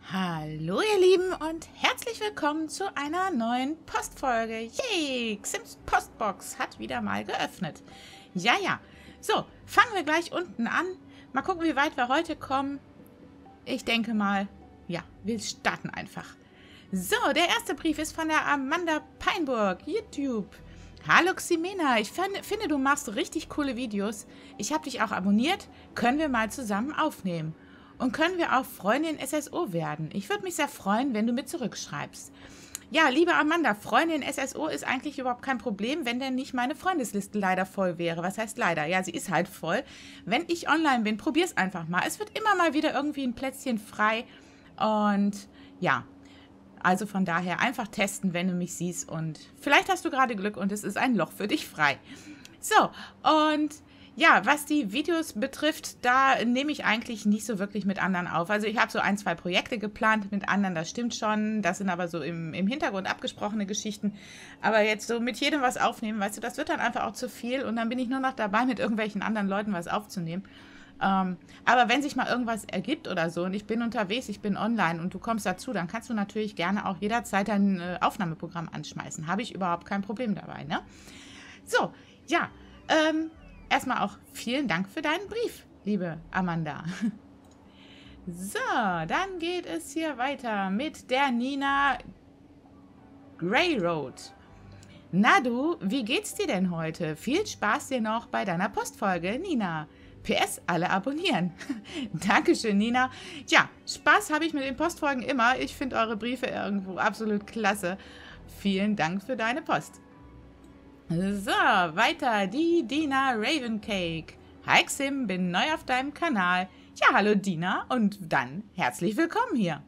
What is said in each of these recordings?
Hallo ihr Lieben und herzlich willkommen zu einer neuen Postfolge. Yay, Xims Postbox hat wieder mal geöffnet. Ja. So, fangen wir gleich unten an. Mal gucken, wie weit wir heute kommen. Ich denke mal, ja, wir starten einfach. So, der erste Brief ist von der Amanda Peinburg, YouTube. Hallo Ximena, ich finde, du machst richtig coole Videos. Ich habe dich auch abonniert. Können wir mal zusammen aufnehmen? Und können wir auch Freundin SSO werden? Ich würde mich sehr freuen, wenn du mit zurückschreibst. Ja, liebe Amanda, Freundin SSO ist eigentlich überhaupt kein Problem, wenn denn nicht meine Freundesliste leider voll wäre. Was heißt leider? Ja, sie ist halt voll. Wenn ich online bin, probier's einfach mal. Es wird immer mal wieder irgendwie ein Plätzchen frei. Und ja, also von daher einfach testen, wenn du mich siehst. Und vielleicht hast du gerade Glück und es ist ein Loch für dich frei. So, und ja, was die Videos betrifft, da nehme ich eigentlich nicht so wirklich mit anderen auf. Also ich habe so 1, 2 Projekte geplant mit anderen, das stimmt schon. Das sind aber so im Hintergrund abgesprochene Geschichten. Aber jetzt so mit jedem was aufnehmen, weißt du, das wird dann einfach auch zu viel. Und dann bin ich nur noch dabei, mit irgendwelchen anderen Leuten was aufzunehmen. Aber wenn sich mal irgendwas ergibt oder so und ich bin unterwegs, ich bin online und du kommst dazu, dann kannst du natürlich gerne auch jederzeit dein Aufnahmeprogramm anschmeißen. Habe ich überhaupt kein Problem dabei, ne? So, ja, erstmal auch vielen Dank für deinen Brief, liebe Amanda. So, dann geht es hier weiter mit der Nina Greyroad. Na du, wie geht's dir denn heute? Viel Spaß dir noch bei deiner Postfolge, Nina. PS, alle abonnieren. Dankeschön, Nina. Tja, Spaß habe ich mit den Postfolgen immer. Ich finde eure Briefe irgendwo absolut klasse. Vielen Dank für deine Post. So, weiter die Dina Ravencake. Hi Xim, bin neu auf deinem Kanal. Ja, hallo Dina und dann herzlich willkommen hier.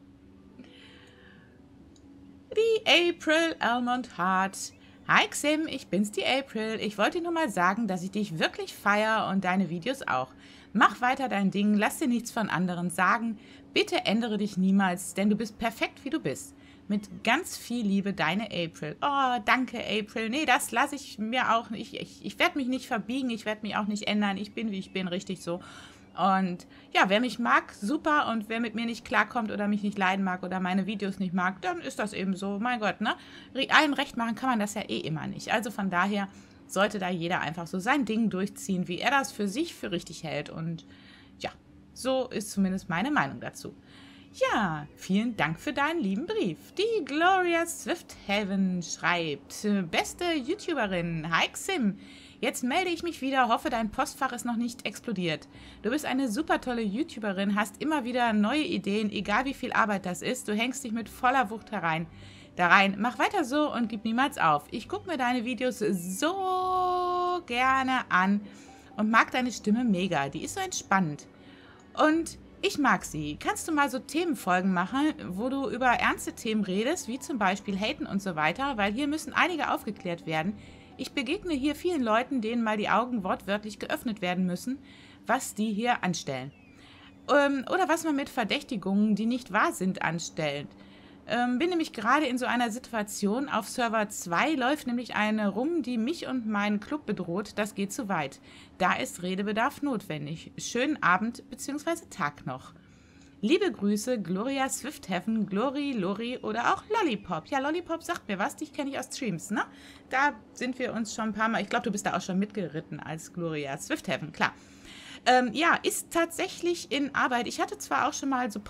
Die April Almond Heart. Hi Xim, ich bin's, die April. Ich wollte nur mal sagen, dass ich dich wirklich feiere und deine Videos auch. Mach weiter dein Ding, lass dir nichts von anderen sagen. Bitte ändere dich niemals, denn du bist perfekt, wie du bist. Mit ganz viel Liebe, deine April. Oh, danke April. Nee, das lasse ich mir auch nicht. Ich werde mich nicht verbiegen, ich werde mich auch nicht ändern. Ich bin, wie ich bin, richtig so. Und ja, wer mich mag, super. Und wer mit mir nicht klarkommt oder mich nicht leiden mag oder meine Videos nicht mag, dann ist das eben so. Mein Gott, ne? Allen recht machen kann man das ja eh immer nicht. Also von daher sollte da jeder einfach so sein Ding durchziehen, wie er das für sich für richtig hält. Und ja, so ist zumindest meine Meinung dazu. Ja, vielen Dank für deinen lieben Brief. Die Gloria Swifthaven schreibt, beste YouTuberin, hi Xim. Jetzt melde ich mich wieder, hoffe dein Postfach ist noch nicht explodiert. Du bist eine super tolle YouTuberin, hast immer wieder neue Ideen, egal wie viel Arbeit das ist. Du hängst dich mit voller Wucht da rein. Mach weiter so und gib niemals auf. Ich gucke mir deine Videos so gerne an und mag deine Stimme mega. Die ist so entspannend. Und ich mag sie. Kannst du mal so Themenfolgen machen, wo du über ernste Themen redest, wie zum Beispiel Haten und so weiter, weil hier müssen einige aufgeklärt werden. Ich begegne hier vielen Leuten, denen mal die Augen wortwörtlich geöffnet werden müssen, was die hier anstellen. Oder was man mit Verdächtigungen, die nicht wahr sind, anstellt. Bin nämlich gerade in so einer Situation. Auf Server 2 läuft nämlich eine rum, die mich und meinen Club bedroht. Das geht zu weit. Da ist Redebedarf notwendig. Schönen Abend bzw. Tag noch. Liebe Grüße, Gloria Swifthaven, Glory, Lori oder auch Lollipop. Ja, Lollipop sagt mir was, dich kenne ich aus Streams, ne? Da sind wir uns schon ein paar Mal, ich glaube, du bist da auch schon mitgeritten als Gloria Swifthaven, klar. Ja, ist tatsächlich in Arbeit. Ich hatte zwar auch schon mal so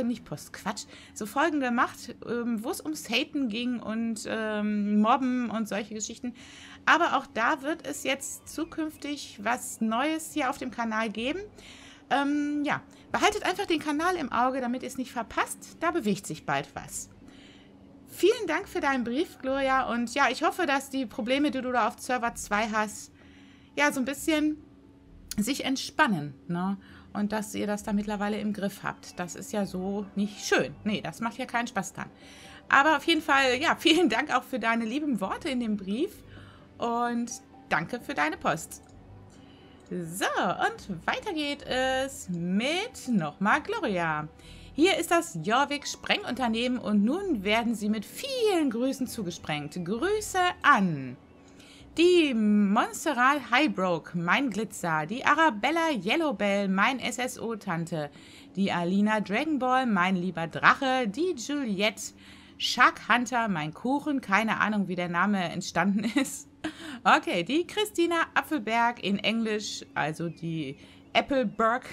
so Folgen gemacht, wo es ums Haten ging und Mobben und solche Geschichten. Aber auch da wird es jetzt zukünftig was Neues hier auf dem Kanal geben. Ja, behaltet einfach den Kanal im Auge, damit ihr es nicht verpasst. Da bewegt sich bald was. Vielen Dank für deinen Brief, Gloria. Und ja, ich hoffe, dass die Probleme, die du da auf Server 2 hast, ja, so ein bisschen sich entspannen, ne? Und dass ihr das da mittlerweile im Griff habt. Das ist ja so nicht schön. Nee, das macht ja keinen Spaß dann. Aber auf jeden Fall, ja, vielen Dank auch für deine lieben Worte in dem Brief und danke für deine Post. So, und weiter geht es mit nochmal Gloria. Hier ist das Jorvik Sprengunternehmen und nun werden sie mit vielen Grüßen zugesprengt. Grüße an Die Montserrat Highbrook, mein Glitzer. Die Arabella Yellowbell, mein SSO-Tante. Die Alina Dragonball, mein lieber Drache. Die Juliette Shark Hunter, mein Kuchen. Keine Ahnung, wie der Name entstanden ist. Okay, die Christina Apfelberg in Englisch, also die Appleberg.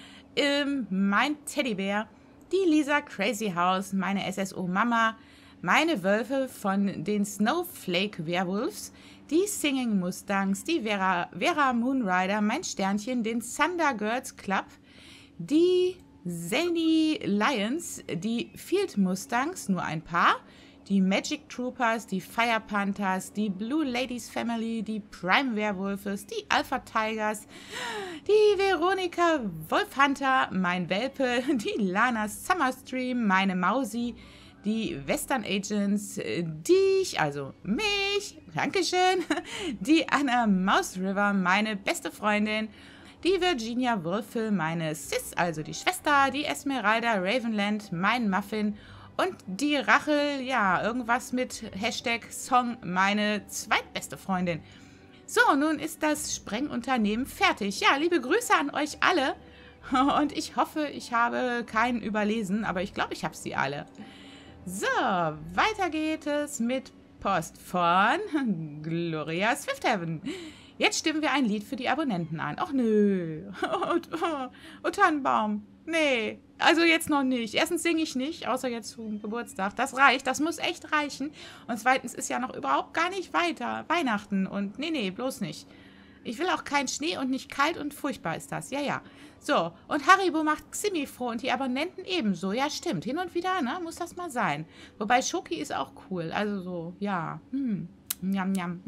Mein Teddybär. Die Lisa Crazy House, meine SSO-Mama. Meine Wölfe von den Snowflake Werewolves, die Singing Mustangs, die Vera Moonrider, mein Sternchen, den Thunder Girls Club, die Zany Lions, die Field Mustangs, nur ein paar, die Magic Troopers, die Fire Panthers, die Blue Ladies Family, die Prime Werewolves, die Alpha Tigers, die Veronika Wolfhunter, mein Welpe, die Lana Summerstream, meine Mausi, die Western Agents, also mich, Dankeschön, die Anna Mouse River, meine beste Freundin, die Virginia Würfel, meine Sis, also die Schwester, die Esmeralda Ravenland, mein Muffin und die Rachel, ja, irgendwas mit Hashtag Song, meine zweitbeste Freundin. So, nun ist das Sprengunternehmen fertig. Ja, liebe Grüße an euch alle und ich hoffe, ich habe keinen überlesen, aber ich glaube, ich habe sie alle. So, weiter geht es mit Post von Gloria Swiftheaven. Jetzt stimmen wir ein Lied für die Abonnenten an. Ach nö. Oh, Tannenbaum. Nee, also jetzt noch nicht. Erstens singe ich nicht, außer jetzt zum Geburtstag. Das reicht, das muss echt reichen. Und zweitens ist ja noch überhaupt gar nicht weiter. Weihnachten und nee, bloß nicht. Ich will auch keinen Schnee und nicht kalt und furchtbar ist das. Ja. So, und Haribo macht Ximi froh und die Abonnenten ebenso. Ja, stimmt. Hin und wieder, ne, muss das mal sein. Wobei Schoki ist auch cool. Also so, ja. Njam.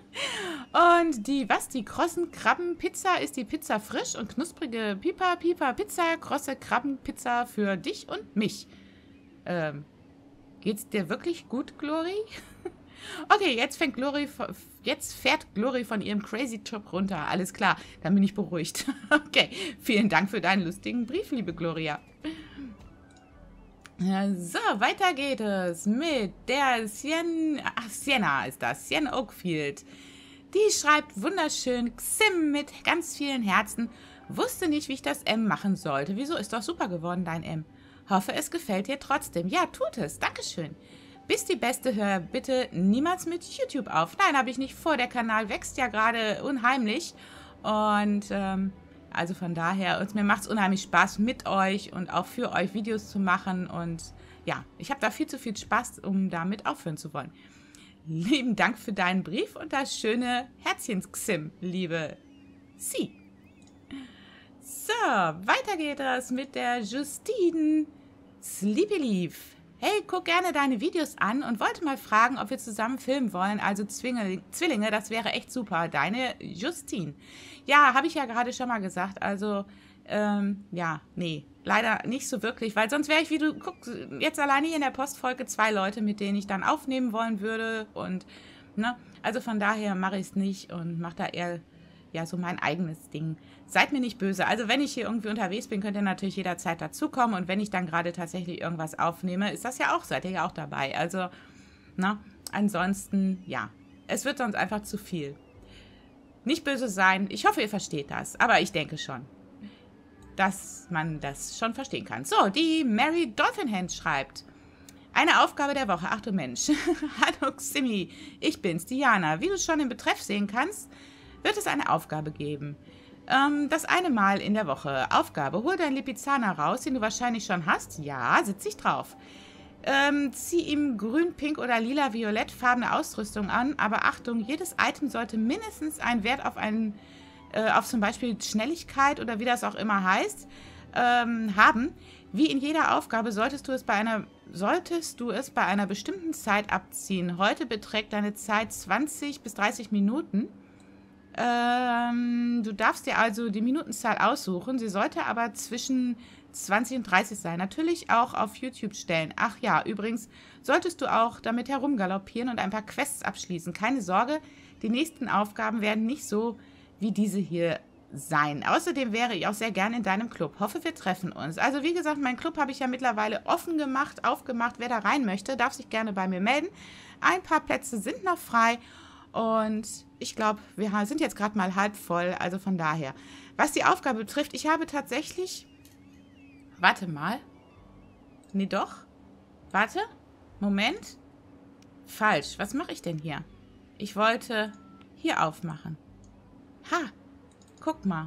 Und die krossen Krabbenpizza ist die Pizza frisch und knusprige Pipa Pizza, krosse Krabbenpizza für dich und mich. Geht's dir wirklich gut, Glory? Okay, jetzt fährt Glory von ihrem Crazy Trip runter. Alles klar, dann bin ich beruhigt. Okay, vielen Dank für deinen lustigen Brief, liebe Gloria. So, weiter geht es mit der Sienna ist das, Sienna Oakfield. Die schreibt wunderschön Xim mit ganz vielen Herzen. Wusste nicht, wie ich das M machen sollte. Wieso? Ist doch super geworden, dein M. Hoffe, es gefällt dir trotzdem. Ja, tut es. Dankeschön. Bist die Beste, hör bitte niemals mit YouTube auf. Nein, habe ich nicht vor. Der Kanal wächst ja gerade unheimlich. Und also von daher, und mir macht es unheimlich Spaß mit euch und auch für euch Videos zu machen. Und ja, ich habe da viel zu viel Spaß, um damit aufhören zu wollen. Lieben Dank für deinen Brief und das schöne Herzchen-Xim, liebe Sie. So, weiter geht es mit der Justine Sleepy Leaf. Hey, guck gerne deine Videos an und wollte mal fragen, ob wir zusammen filmen wollen. Also Zwillinge, das wäre echt super. Deine Justine. Ja, habe ich ja gerade schon mal gesagt. Also, ja, nee, leider nicht so wirklich. Weil sonst wäre ich, wie du guckst, jetzt alleine hier in der Postfolge 2 Leute, mit denen ich dann aufnehmen wollen würde. Und, ne, also von daher mache ich es nicht und mache da eher, ja, so mein eigenes Ding. Seid mir nicht böse. Also wenn ich hier irgendwie unterwegs bin, könnt ihr natürlich jederzeit dazukommen. Und wenn ich dann gerade tatsächlich irgendwas aufnehme, ist das ja auch, seid ihr ja auch dabei. Also, na, ansonsten, ja, es wird sonst einfach zu viel. Nicht böse sein. Ich hoffe, ihr versteht das. Aber ich denke schon, dass man das schon verstehen kann. So, die Mary Dolphinhand schreibt. Eine Aufgabe der Woche. Ach du Mensch. Hallo Ximi, ich bin's, Diana. Wie du schon im Betreff sehen kannst, wird es eine Aufgabe geben. Das eine Mal in der Woche. Aufgabe, hol deinen Lipizzaner raus, den du wahrscheinlich schon hast. Ja, sitze ich drauf. Zieh ihm grün, pink oder lila, violettfarbene Ausrüstung an. Aber Achtung, jedes Item sollte mindestens einen Wert auf zum Beispiel Schnelligkeit oder wie das auch immer heißt, haben. Wie in jeder Aufgabe solltest du es bei einer bestimmten Zeit abziehen. Heute beträgt deine Zeit 20 bis 30 Minuten. Du darfst dir also die Minutenzahl aussuchen. Sie sollte aber zwischen 20 und 30 sein. Natürlich auch auf YouTube stellen. Ach ja, übrigens solltest du auch damit herumgaloppieren und ein paar Quests abschließen. Keine Sorge, die nächsten Aufgaben werden nicht so wie diese hier sein. Außerdem wäre ich auch sehr gerne in deinem Club. Hoffe, wir treffen uns. Also wie gesagt, mein Club habe ich ja mittlerweile aufgemacht. Wer da rein möchte, darf sich gerne bei mir melden. Ein paar Plätze sind noch frei. Und ich glaube, wir sind jetzt gerade mal halb voll, also von daher. Was die Aufgabe betrifft, ich habe tatsächlich... Warte mal. Nee, doch. Warte. Moment. Falsch. Was mache ich denn hier? Ich wollte hier aufmachen. Ha. Guck mal.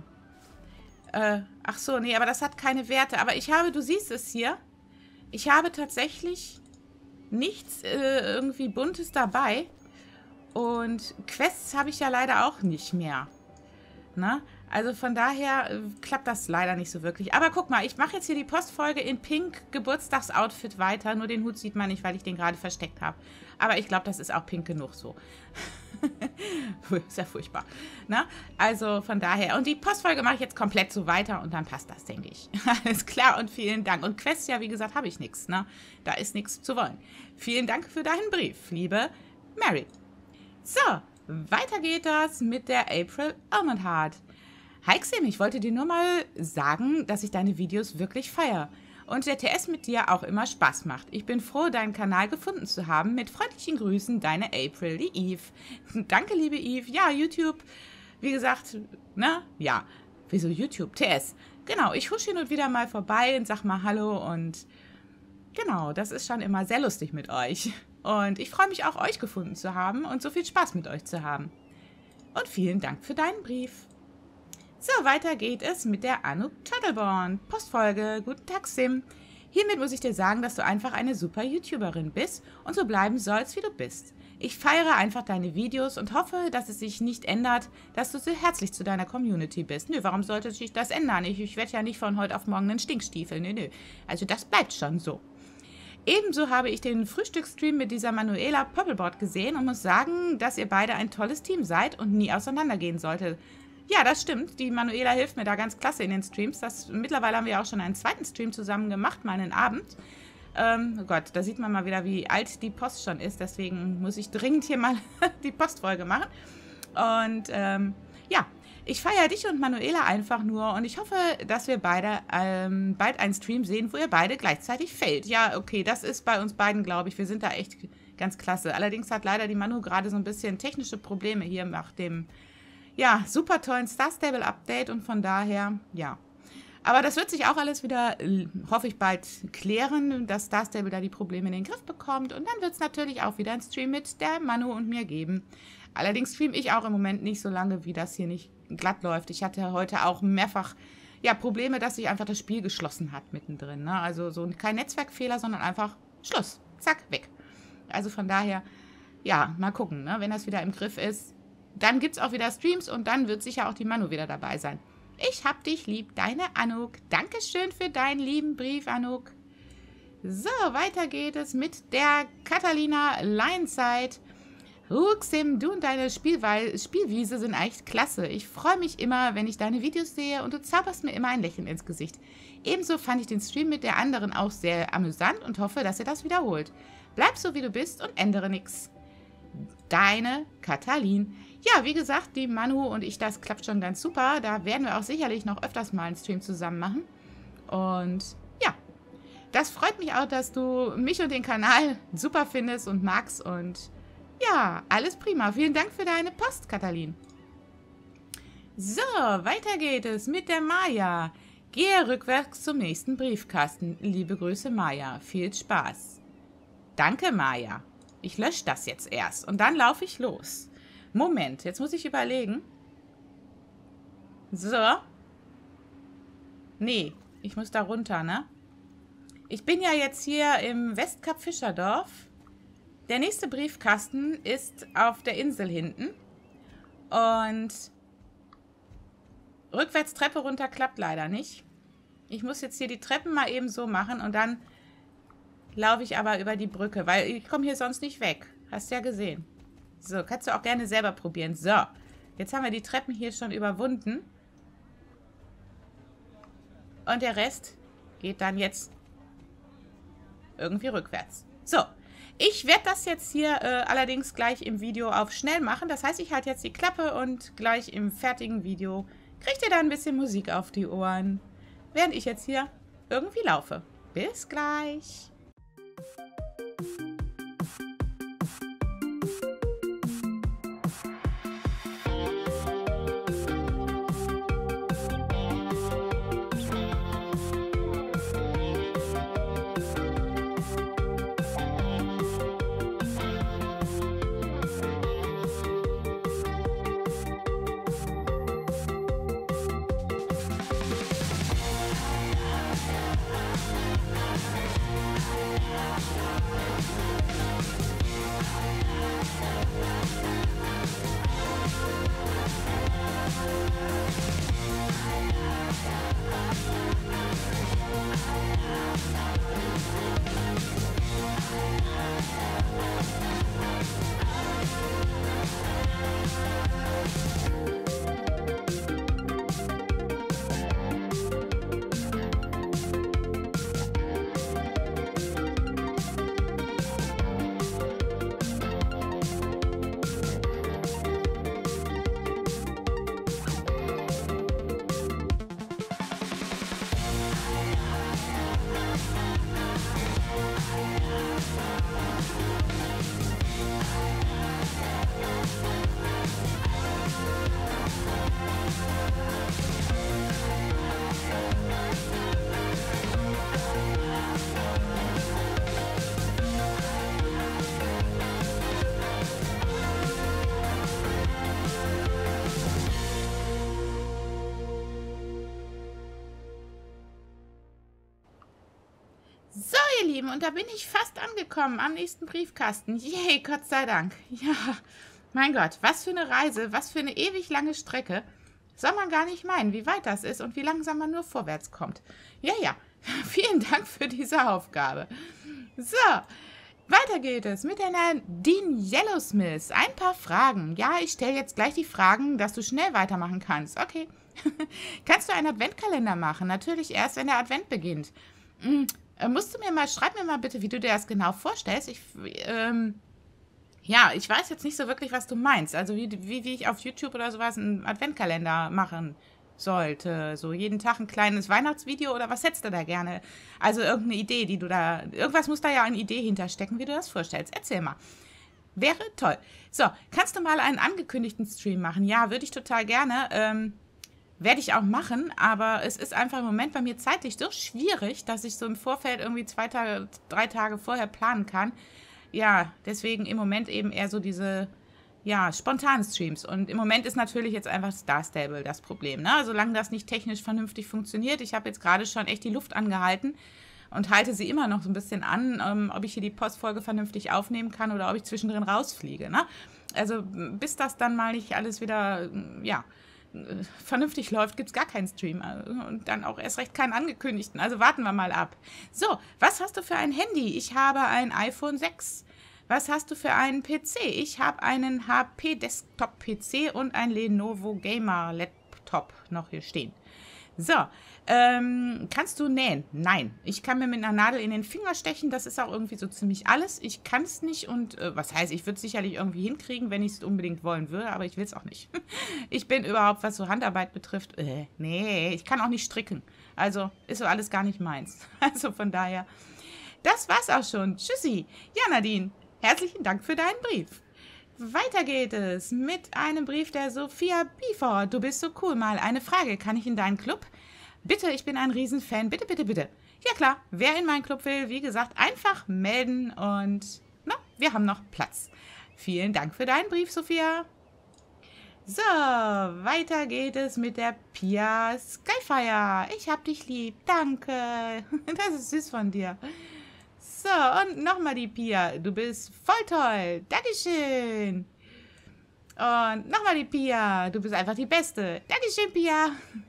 Ach so, nee, aber das hat keine Werte. Aber ich habe, du siehst es hier, ich habe tatsächlich nichts irgendwie Buntes dabei. Und Quests habe ich ja leider auch nicht mehr. Ne? Also von daher klappt das leider nicht so wirklich. Aber guck mal, ich mache jetzt hier die Postfolge in Pink Geburtstagsoutfit weiter. Nur den Hut sieht man nicht, weil ich den gerade versteckt habe. Aber ich glaube, das ist auch pink genug so. Ist ja furchtbar. Ne? Also von daher. Und die Postfolge mache ich jetzt komplett so weiter und dann passt das, denke ich. Alles klar und vielen Dank. Und Quests, ja, wie gesagt, habe ich nichts. Ne? Da ist nichts zu wollen. Vielen Dank für deinen Brief, liebe Mary. So, weiter geht das mit der April Almond Heart. Hi Xim, ich wollte dir nur mal sagen, dass ich deine Videos wirklich feiere und der TS mit dir auch immer Spaß macht. Ich bin froh, deinen Kanal gefunden zu haben. Mit freundlichen Grüßen, deine April, die Eve. Danke, liebe Eve. Ja, YouTube, wie gesagt, ne? Ja, wieso YouTube? TS. Genau, ich husche hin und wieder mal vorbei und sag mal Hallo und genau, das ist schon immer sehr lustig mit euch. Und ich freue mich auch, euch gefunden zu haben und so viel Spaß mit euch zu haben. Und vielen Dank für deinen Brief. So, weiter geht es mit der Anouk Turtleborn. Postfolge. Guten Tag, Sim. Hiermit muss ich dir sagen, dass du einfach eine super YouTuberin bist und so bleiben sollst, wie du bist. Ich feiere einfach deine Videos und hoffe, dass es sich nicht ändert, dass du so herzlich zu deiner Community bist. Nö, warum sollte sich das ändern? Ich werde ja nicht von heute auf morgen einen Stinkstiefel. Nö. Also das bleibt schon so. Ebenso habe ich den Frühstücksstream mit dieser Manuela Pöppelbord gesehen und muss sagen, dass ihr beide ein tolles Team seid und nie auseinandergehen solltet. Ja, das stimmt. Die Manuela hilft mir da ganz klasse in den Streams. Mittlerweile haben wir auch schon einen zweiten Stream zusammen gemacht, mal einen Abend. Oh Gott, da sieht man mal wieder, wie alt die Post schon ist. Deswegen muss ich dringend hier mal die Postfolge machen. Und ja, ich feiere dich und Manuela einfach nur und ich hoffe, dass wir beide bald einen Stream sehen, wo ihr beide gleichzeitig fällt. Ja, okay, das ist bei uns beiden, glaube ich. Wir sind da echt ganz klasse. Allerdings hat leider die Manu gerade so ein bisschen technische Probleme hier nach dem, ja, super tollen Star Stable Update und von daher, ja. Aber das wird sich auch alles wieder, hoffe ich, bald klären, dass Star Stable da die Probleme in den Griff bekommt. Und dann wird es natürlich auch wieder einen Stream mit der Manu und mir geben. Allerdings streame ich auch im Moment nicht so lange, wie das hier nicht glatt läuft. Ich hatte heute auch mehrfach Probleme, dass sich einfach das Spiel geschlossen hat mittendrin. Ne? Also so kein Netzwerkfehler, sondern einfach Schluss. Zack, weg. Also von daher, ja, mal gucken. Ne? Wenn das wieder im Griff ist, dann gibt es auch wieder Streams und dann wird sicher auch die Manu wieder dabei sein. Ich hab dich lieb, deine Anouk. Dankeschön für deinen lieben Brief, Anouk. So, weiter geht es mit der Catalina Lionside. Xim, du und deine Spielwiese sind echt klasse. Ich freue mich immer, wenn ich deine Videos sehe und du zauberst mir immer ein Lächeln ins Gesicht. Ebenso fand ich den Stream mit der anderen auch sehr amüsant und hoffe, dass ihr das wiederholt. Bleib so, wie du bist und ändere nichts. Deine Katalin. Ja, wie gesagt, die Manu und ich, das klappt schon ganz super. Da werden wir auch sicherlich noch öfters mal einen Stream zusammen machen. Und ja, das freut mich auch, dass du mich und den Kanal super findest und magst und ja, alles prima. Vielen Dank für deine Post, Katalin. So, weiter geht es mit der Maja. Gehe rückwärts zum nächsten Briefkasten. Liebe Grüße, Maja. Viel Spaß. Danke, Maja. Ich lösche das jetzt erst und dann laufe ich los. Moment, jetzt muss ich überlegen. So. Nee, ich muss da runter, ne? Ich bin ja jetzt hier im Westkap Fischerdorf. Der nächste Briefkasten ist auf der Insel hinten. Und rückwärts Treppe runter klappt leider nicht. Ich muss jetzt hier die Treppen mal eben so machen und dann laufe ich aber über die Brücke, weil ich komme hier sonst nicht weg. Hast ja gesehen. So, kannst du auch gerne selber probieren. So, jetzt haben wir die Treppen hier schon überwunden. Und der Rest geht dann jetzt irgendwie rückwärts. So, ich werde das jetzt hier allerdings gleich im Video auf schnell machen. Das heißt, ich halte jetzt die Klappe und gleich im fertigen Video kriegt ihr da ein bisschen Musik auf die Ohren, während ich jetzt hier irgendwie laufe. Bis gleich. So, ihr Lieben, und da bin ich fast angekommen am nächsten Briefkasten. Yay, Gott sei Dank. Ja, mein Gott, was für eine Reise, was für eine ewig lange Strecke. Soll man gar nicht meinen, wie weit das ist und wie langsam man nur vorwärts kommt. Ja, ja, vielen Dank für diese Aufgabe. So, weiter geht es mit der Nadine Yellowsmith. Ein paar Fragen. Ja, ich stelle jetzt gleich die Fragen, dass du schnell weitermachen kannst. Okay. Kannst du einen Adventkalender machen? Natürlich erst, wenn der Advent beginnt. Schreib mir mal bitte, wie du dir das genau vorstellst. Ja, ich weiß jetzt nicht so wirklich, was du meinst. Also wie ich auf YouTube oder sowas einen Adventkalender machen sollte. So jeden Tag ein kleines Weihnachtsvideo oder was hättest du da gerne? Also irgendeine Idee, die du da... Irgendwas muss da ja eine Idee hinterstecken, wie du das vorstellst. Erzähl mal. Wäre toll. So, kannst du mal einen angekündigten Stream machen? Ja, würde ich total gerne. Werde ich auch machen, aber es ist einfach im Moment bei mir zeitlich so schwierig, dass ich so im Vorfeld irgendwie 2 Tage, 3 Tage vorher planen kann. Ja, deswegen im Moment eben eher so diese, ja, spontanen Streams. Und im Moment ist natürlich jetzt einfach Star Stable das Problem, ne? Solange das nicht technisch vernünftig funktioniert. Ich habe jetzt gerade schon echt die Luft angehalten und halte sie immer noch so ein bisschen an, ob ich hier die Postfolge vernünftig aufnehmen kann oder ob ich zwischendrin rausfliege, ne? Also bis das dann mal nicht alles wieder, ja, vernünftig läuft, gibt es gar keinen Stream und dann auch erst recht keinen angekündigten. Also warten wir mal ab. So, was hast du für ein Handy? Ich habe ein iPhone 6. Was hast du für einen PC? Ich habe einen HP Desktop PC und ein Lenovo Gamer Laptop noch hier stehen. So, kannst du nähen? Nein. Ich kann mir mit einer Nadel in den Finger stechen, das ist auch irgendwie so ziemlich alles. Ich kann es nicht und, was heißt, ich würde es sicherlich irgendwie hinkriegen, wenn ich es unbedingt wollen würde, aber ich will es auch nicht. Ich bin überhaupt, was so Handarbeit betrifft, nee, ich kann auch nicht stricken. Also, ist so alles gar nicht meins. Also von daher, das war's auch schon. Tschüssi. Ja, Nadine, herzlichen Dank für deinen Brief. Weiter geht es mit einem Brief der Sophia Bifort. Du bist so cool. Mal eine Frage. Kann ich in deinen Club? Bitte, ich bin ein Riesenfan. Bitte, bitte, bitte. Ja klar, wer in meinen Club will, wie gesagt, einfach melden und na, wir haben noch Platz. Vielen Dank für deinen Brief, Sophia. So, weiter geht es mit der Pia Skyfire. Ich hab dich lieb. Danke. Das ist süß von dir. So, und nochmal die Pia. Du bist voll toll. Dankeschön. Und nochmal die Pia. Du bist einfach die Beste. Dankeschön, Pia.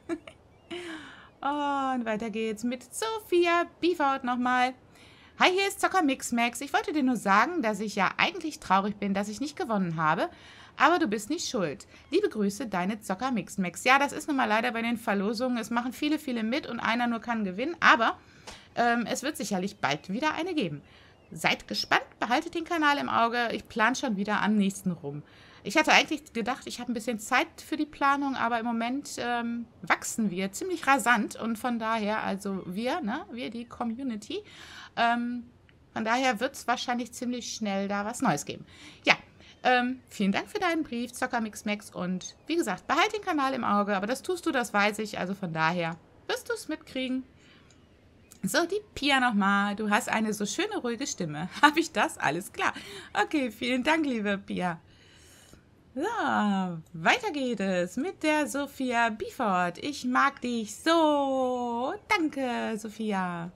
Und weiter geht's mit Sophia Bifort nochmal. Hi, hier ist Zocker Mixmax. Ich wollte dir nur sagen, dass ich ja eigentlich traurig bin, dass ich nicht gewonnen habe. Aber du bist nicht schuld. Liebe Grüße, deine Zocker Mixmax. Ja, das ist nun mal leider bei den Verlosungen. Es machen viele, viele mit und einer nur kann gewinnen. Aber es wird sicherlich bald wieder eine geben. Seid gespannt, behaltet den Kanal im Auge. Ich plane schon wieder am nächsten rum. Ich hatte eigentlich gedacht, ich habe ein bisschen Zeit für die Planung, aber im Moment wachsen wir ziemlich rasant. Und von daher, also wir, ne, wir die Community, von daher wird es wahrscheinlich ziemlich schnell da was Neues geben. Ja, vielen Dank für deinen Brief, Zocker Mixmax. Und wie gesagt, behalt den Kanal im Auge. Aber das tust du, das weiß ich. Also von daher wirst du es mitkriegen. So, die Pia nochmal. Du hast eine so schöne, ruhige Stimme. Habe ich das? Alles klar. Okay, vielen Dank, liebe Pia. So, weiter geht es mit der Sophia Bifort. Ich mag dich so. Danke, Sophia.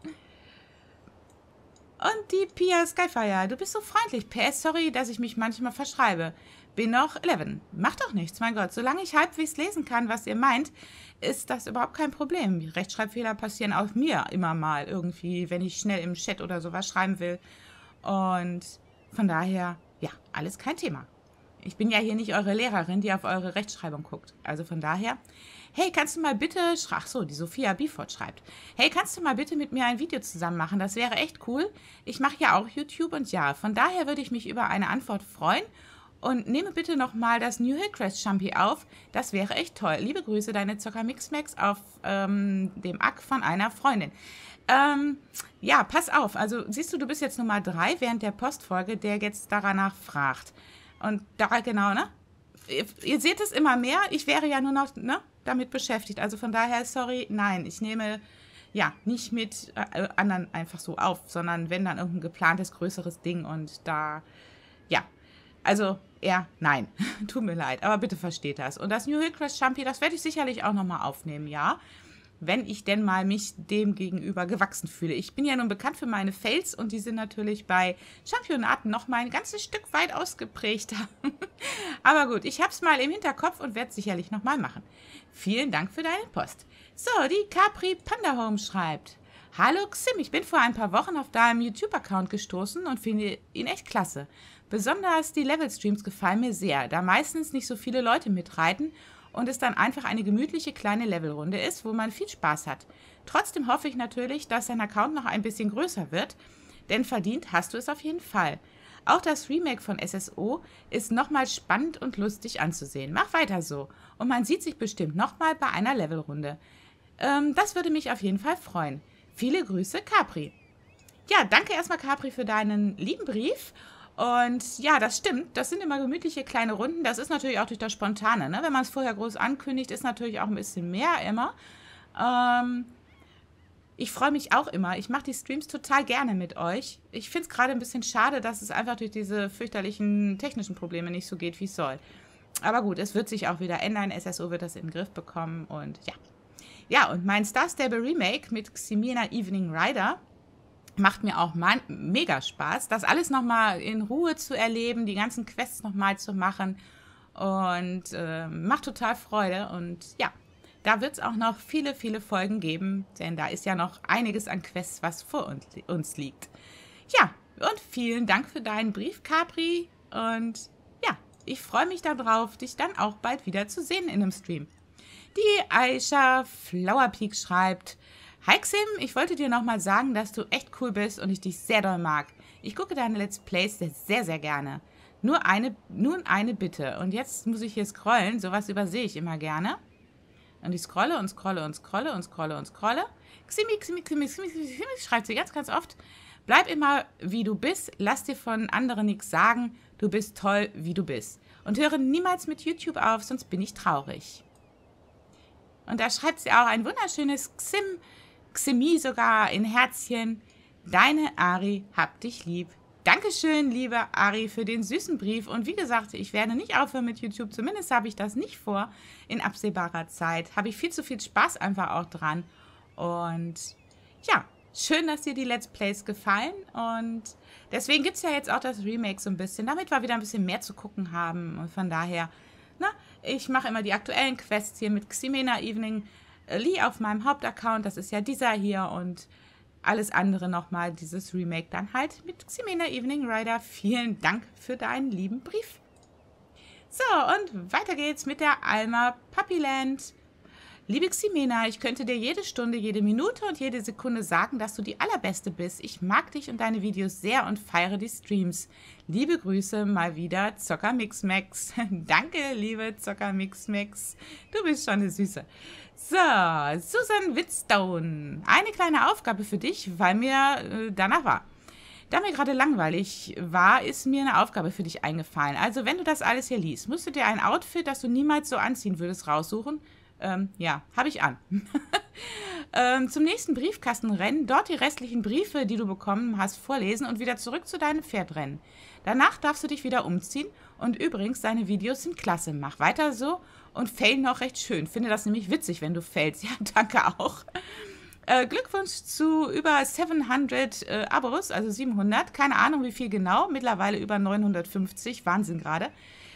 Und die Pia Skyfire. Du bist so freundlich. PS, sorry, dass ich mich manchmal verschreibe. Bin noch 11. Macht doch nichts, mein Gott. Solange ich halbwegs lesen kann, was ihr meint, ist das überhaupt kein Problem. Rechtschreibfehler passieren auch mir immer mal irgendwie, wenn ich schnell im Chat oder sowas schreiben will. Und von daher, ja, alles kein Thema. Ich bin ja hier nicht eure Lehrerin, die auf eure Rechtschreibung guckt. Also von daher, hey, kannst du mal bitte, ach so, die Sophia Bifort schreibt. Hey, kannst du mal bitte mit mir ein Video zusammen machen? Das wäre echt cool. Ich mache ja auch YouTube und ja, von daher würde ich mich über eine Antwort freuen. Und nehme bitte nochmal das New Hillcrest Champi auf. Das wäre echt toll. Liebe Grüße, deine Zocker Mixmax auf dem Ack von einer Freundin. Ja, pass auf. Also siehst du, du bist jetzt Nummer 3 während der Postfolge, der jetzt danach fragt. Und da genau, ne? Ihr seht es immer mehr. Ich wäre ja nur noch damit beschäftigt. Also von daher, sorry, nein. Ich nehme ja nicht mit anderen einfach so auf, sondern wenn dann irgendein geplantes, größeres Ding und da, ja. Also, eher nein. Tut mir leid, aber bitte versteht das. Und das New Hillcrest Champi, das werde ich sicherlich auch nochmal aufnehmen, ja. wenn ich denn mal mich dem gegenüber gewachsen fühle. Ich bin ja nun bekannt für meine Fails und die sind natürlich bei Championaten noch mal ein ganzes Stück weit ausgeprägter. Aber gut, ich habe es mal im Hinterkopf und werde es sicherlich noch mal machen. Vielen Dank für deine Post. So, die Capri Panda Home schreibt: Hallo Xim, ich bin vor ein paar Wochen auf deinem YouTube-Account gestoßen und finde ihn echt klasse. Besonders die Level-Streams gefallen mir sehr, da meistens nicht so viele Leute mitreiten und es dann einfach eine gemütliche kleine Levelrunde ist, wo man viel Spaß hat. Trotzdem hoffe ich natürlich, dass dein Account noch ein bisschen größer wird, denn verdient hast du es auf jeden Fall. Auch das Remake von SSO ist nochmal spannend und lustig anzusehen. Mach weiter so und man sieht sich bestimmt nochmal bei einer Levelrunde. Das würde mich auf jeden Fall freuen. Viele Grüße, Capri. Ja, danke erstmal, Capri, für deinen lieben Brief. Und ja, das stimmt. Das sind immer gemütliche kleine Runden. Das ist natürlich auch durch das Spontane, ne? Wenn man es vorher groß ankündigt, ist natürlich auch ein bisschen mehr immer. Ich freue mich auch immer. Ich mache die Streams total gerne mit euch. Ich finde es gerade ein bisschen schade, dass es einfach durch diese fürchterlichen technischen Probleme nicht so geht, wie es soll. Aber gut, es wird sich auch wieder ändern. SSO wird das in den Griff bekommen und ja. Ja, und mein Star Stable Remake mit Ximena Evening Rider macht mir auch mega Spaß, das alles nochmal in Ruhe zu erleben, die ganzen Quests nochmal zu machen und macht total Freude. Und ja, da wird es auch noch viele, viele Folgen geben, denn da ist ja noch einiges an Quests, was vor uns liegt. Ja, und vielen Dank für deinen Brief, Capri. Und ja, ich freue mich darauf, dich dann auch bald wieder zu sehen in einem Stream. Die Aisha Flowerpeak schreibt: Hi Xim, ich wollte dir nochmal sagen, dass du echt cool bist und ich dich sehr doll mag. Ich gucke deine Let's Plays sehr, sehr gerne. Nun eine Bitte. Und jetzt muss ich hier scrollen, sowas übersehe ich immer gerne. Und ich scrolle und scrolle und scrolle und scrolle und scrolle. Ximi, schreibt sie ganz, ganz oft. Bleib immer, wie du bist, lass dir von anderen nichts sagen, du bist toll, wie du bist. Und höre niemals mit YouTube auf, sonst bin ich traurig. Und da schreibt sie auch ein wunderschönes Ximi sogar in Herzchen. Deine Ari, hab dich lieb. Dankeschön, liebe Ari, für den süßen Brief. Und wie gesagt, ich werde nicht aufhören mit YouTube. Zumindest habe ich das nicht vor in absehbarer Zeit. Habe ich viel zu viel Spaß einfach auch dran. Und ja, schön, dass dir die Let's Plays gefallen. Und deswegen gibt es ja jetzt auch das Remake so ein bisschen, damit wir wieder ein bisschen mehr zu gucken haben. Und von daher, na, ich mache immer die aktuellen Quests hier mit Ximena Evening Lee auf meinem Hauptaccount. Das ist ja dieser hier und alles andere nochmal, dieses Remake dann halt mit Ximena Evening Rider. Vielen Dank für deinen lieben Brief. So, und weiter geht's mit der Alma Puppyland. Liebe Ximena, ich könnte dir jede Stunde, jede Minute und jede Sekunde sagen, dass du die Allerbeste bist. Ich mag dich und deine Videos sehr und feiere die Streams. Liebe Grüße, mal wieder Zocker Mixmax. Danke, liebe Zocker Mixmax. Du bist schon eine Süße. So, Susan Whitstone. Eine kleine Aufgabe für dich, weil mir danach war. Da mir gerade langweilig war, ist mir eine Aufgabe für dich eingefallen. Also, wenn du das alles hier liest, musst du dir ein Outfit, das du niemals so anziehen würdest, raussuchen. Ja, habe ich an. Zum nächsten Briefkastenrennen, dort die restlichen Briefe, die du bekommen hast, vorlesen und wieder zurück zu deinem Pferd rennen. Danach darfst du dich wieder umziehen und übrigens, deine Videos sind klasse. Mach weiter so und fail noch recht schön. Finde das nämlich witzig, wenn du failst. Ja, danke auch. Glückwunsch zu über 700 Abos, also 700. Keine Ahnung, wie viel genau. Mittlerweile über 950. Wahnsinn gerade.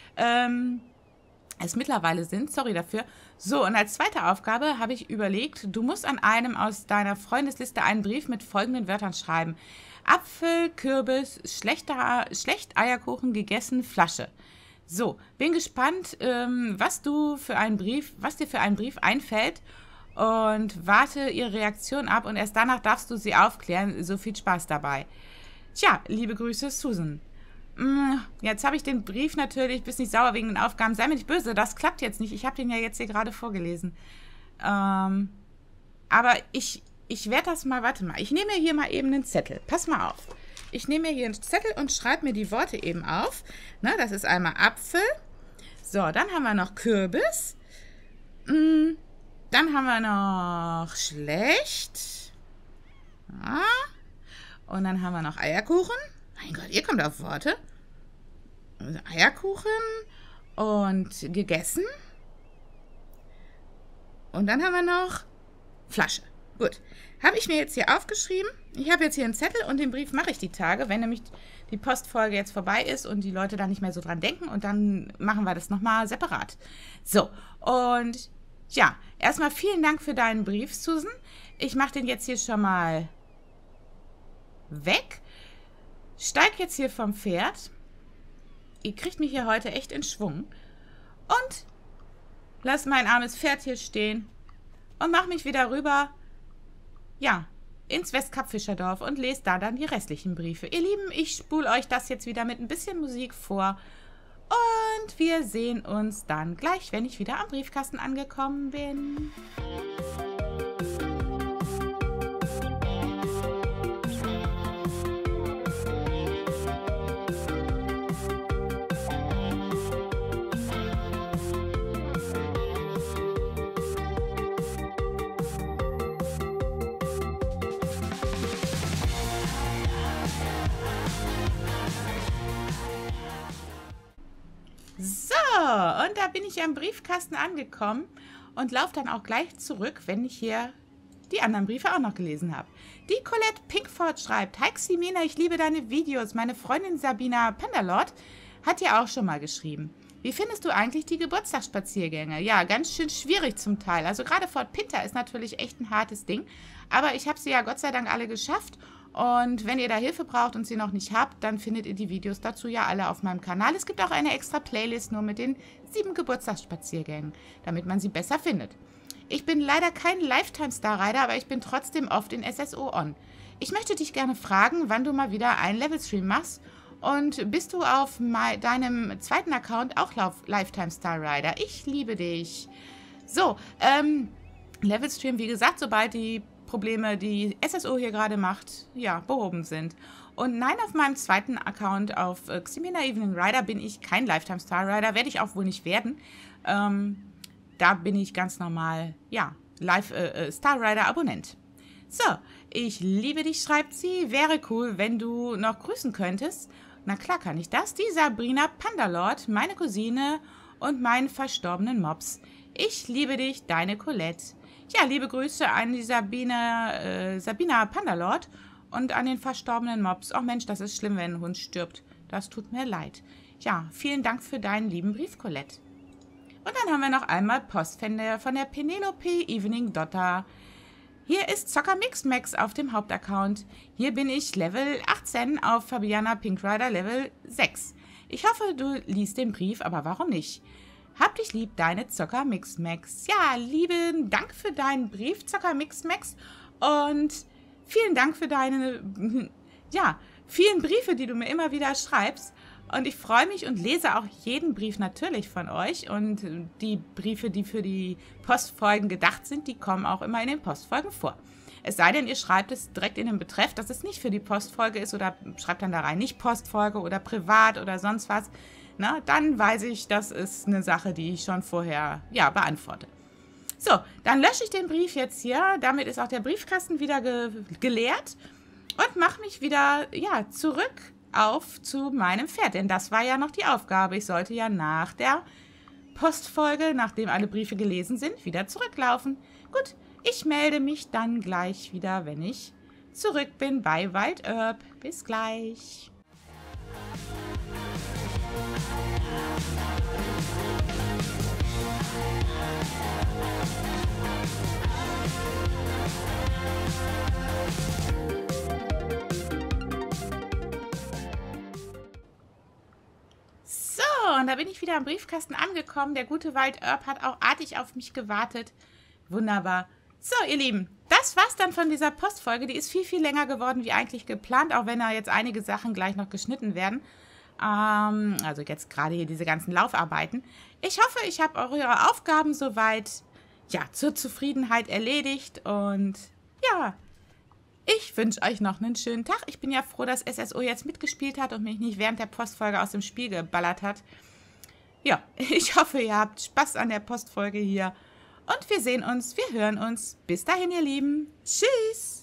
Es mittlerweile sind, sorry dafür. So, und als zweite Aufgabe habe ich überlegt, du musst an einem aus deiner Freundesliste einen Brief mit folgenden Wörtern schreiben. Apfel, Kürbis, schlecht Eierkuchen gegessen, Flasche. So, bin gespannt, was dir für einen Brief einfällt und warte ihre Reaktion ab und erst danach darfst du sie aufklären. So viel Spaß dabei. Tja, liebe Grüße, Susan. Jetzt habe ich den Brief natürlich, bist nicht sauer wegen den Aufgaben. Sei mir nicht böse, das klappt jetzt nicht. Ich habe den ja jetzt hier gerade vorgelesen. Aber ich werde das mal, warte mal. Ich nehme mir hier mal eben einen Zettel. Pass mal auf. Ich nehme mir hier einen Zettel und schreibe mir die Worte eben auf. Ne, das ist einmal Apfel. So, dann haben wir noch Kürbis. Dann haben wir noch schlecht. Ja. Und dann haben wir noch Eierkuchen. Mein Gott, ihr kommt auf Worte. Eierkuchen und gegessen. Und dann haben wir noch Flasche. Gut. Habe ich mir jetzt hier aufgeschrieben. Ich habe jetzt hier einen Zettel und den Brief mache ich die Tage, wenn nämlich die Postfolge jetzt vorbei ist und die Leute da nicht mehr so dran denken. Und dann machen wir das nochmal separat. So, und ja, erstmal vielen Dank für deinen Brief, Susan. Ich mache den jetzt hier schon mal weg. Steig jetzt hier vom Pferd. Ihr kriegt mich hier heute echt in Schwung. Und lass mein armes Pferd hier stehen und mach mich wieder rüber, ja, ins Westkapfischerdorf und lese da dann die restlichen Briefe. Ihr Lieben, ich spule euch das jetzt wieder mit ein bisschen Musik vor und wir sehen uns dann gleich, wenn ich wieder am Briefkasten angekommen bin. So, und da bin ich am Briefkasten angekommen und laufe dann auch gleich zurück, wenn ich hier die anderen Briefe auch noch gelesen habe. Die Colette Pinkford schreibt: Hi Ximena, ich liebe deine Videos. Meine Freundin Sabina Pandalord hat dir auch schon mal geschrieben. Wie findest du eigentlich die Geburtstagsspaziergänge? Ja, ganz schön schwierig zum Teil. Also gerade Fort Pinter ist natürlich echt ein hartes Ding. Aber ich habe sie ja Gott sei Dank alle geschafft. Und wenn ihr da Hilfe braucht und sie noch nicht habt, dann findet ihr die Videos dazu ja alle auf meinem Kanal. Es gibt auch eine extra Playlist nur mit den 7 Geburtstagsspaziergängen, damit man sie besser findet. Ich bin leider kein Lifetime-Star-Rider, aber ich bin trotzdem oft in SSO on. Ich möchte dich gerne fragen, wann du mal wieder einen Level-Stream machst. Und bist du auf deinem zweiten Account auch Lifetime-Star-Rider? Ich liebe dich. So, Level-Stream, wie gesagt, sobald die Probleme, die SSO hier gerade macht, ja, behoben sind. Und nein, auf meinem zweiten Account auf Ximena Evening Rider bin ich kein Lifetime Star Rider, werde ich auch wohl nicht werden. Da bin ich ganz normal, ja, Star Rider Abonnent. So, ich liebe dich, schreibt sie. Wäre cool, wenn du noch grüßen könntest. Na klar kann ich das. Die Sabrina Pandalord, meine Cousine und meinen verstorbenen Mops. Ich liebe dich, deine Colette. Ja, liebe Grüße an die Sabina Pandalord und an den verstorbenen Mops. Oh Mensch, das ist schlimm, wenn ein Hund stirbt. Das tut mir leid. Ja, vielen Dank für deinen lieben Brief, Colette. Und dann haben wir noch einmal Post von der Penelope Evening Dotter. Hier ist Zocker Mixed Max auf dem Hauptaccount. Hier bin ich Level 18 auf Fabiana Pinkrider Level 6. Ich hoffe, du liest den Brief, aber warum nicht? Hab dich lieb, deine Zocker Mixed Max. Ja, lieben Dank für deinen Brief, Zocker Mixed Max. Und vielen Dank für deine, ja, vielen Briefe, die du mir immer wieder schreibst. Und ich freue mich und lese auch jeden Brief natürlich von euch. Und die Briefe, die für die Postfolgen gedacht sind, die kommen auch immer in den Postfolgen vor. Es sei denn, ihr schreibt es direkt in den Betreff, dass es nicht für die Postfolge ist oder schreibt dann da rein, nicht Postfolge oder privat oder sonst was. Na, dann weiß ich, das ist eine Sache, die ich schon vorher, ja, beantworte. So, dann lösche ich den Brief jetzt hier. Damit ist auch der Briefkasten wieder geleert und mache mich wieder, ja, zurück zu meinem Pferd. Denn das war ja noch die Aufgabe. Ich sollte ja nach der Postfolge, nachdem alle Briefe gelesen sind, wieder zurücklaufen. Gut, ich melde mich dann gleich wieder, wenn ich zurück bin bei Waldörp. Bis gleich. So, und da bin ich wieder am Briefkasten angekommen. Der gute Waldörp hat auch artig auf mich gewartet. Wunderbar. So, ihr Lieben, das war's dann von dieser Postfolge. Die ist viel, viel länger geworden, wie eigentlich geplant, auch wenn da jetzt einige Sachen gleich noch geschnitten werden. Also jetzt gerade hier diese ganzen Laufarbeiten. Ich hoffe, ich habe eure Aufgaben soweit, ja, zur Zufriedenheit erledigt. Und ja, ich wünsche euch noch einen schönen Tag. Ich bin ja froh, dass SSO jetzt mitgespielt hat und mich nicht während der Postfolge aus dem Spiel geballert hat. Ja, ich hoffe, ihr habt Spaß an der Postfolge hier. Und wir sehen uns, wir hören uns. Bis dahin, ihr Lieben. Tschüss.